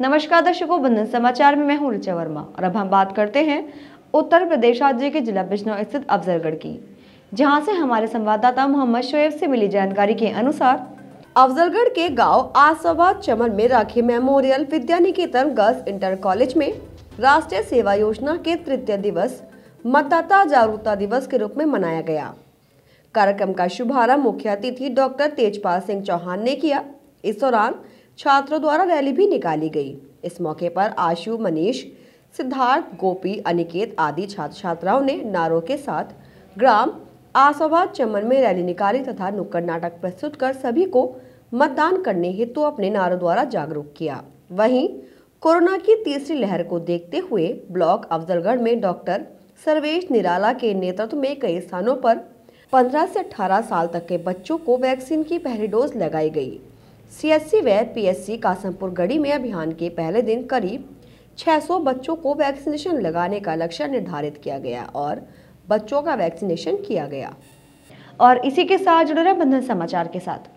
नमस्कार दर्शकों, बंधन समाचार में मैं हूं ऋचा वर्मा और अब हम बात करते हैं उत्तर प्रदेश राज्य के जिला बिजनौर स्थित अफजलगढ़ की, जहां से हमारे संवाददाता मोहम्मद शोएब से मिली जानकारी के अनुसार अफजलगढ़ के गांव आसाबाद चमन में Rakhi memorial Vidya Niketan girls inter college में राष्ट्रीय सेवा योजना के तृतीय दिवस मतदाता जागरूकता दिवस के रूप में मनाया गया। कार्यक्रम का शुभारंभ मुख्य अतिथि डॉक्टर तेजपाल सिंह चौहान ने किया। इस दौरान छात्रों द्वारा रैली भी निकाली गई। इस मौके पर आशु, मनीष, सिद्धार्थ, गोपी, अनिकेत आदि छात्र छात्राओं ने नारों के साथ ग्राम आसाबाद चमन में रैली निकाली तथा नुक्कड़ नाटक प्रस्तुत कर सभी को मतदान करने हेतु अपने नारों द्वारा जागरूक किया। वहीं कोरोना की तीसरी लहर को देखते हुए ब्लॉक अफजलगढ़ में डॉक्टर सर्वेश निराला के नेतृत्व में कई स्थानों पर 15 से 18 साल तक के बच्चों को वैक्सीन की पहली डोज लगाई गई। सीएचसी व पीएचसी कासमपुर गढ़ी में अभियान के पहले दिन करीब 600 बच्चों को वैक्सीनेशन लगाने का लक्ष्य निर्धारित किया गया और बच्चों का वैक्सीनेशन किया गया। और इसी के साथ जुड़े रहे बंधन समाचार के साथ।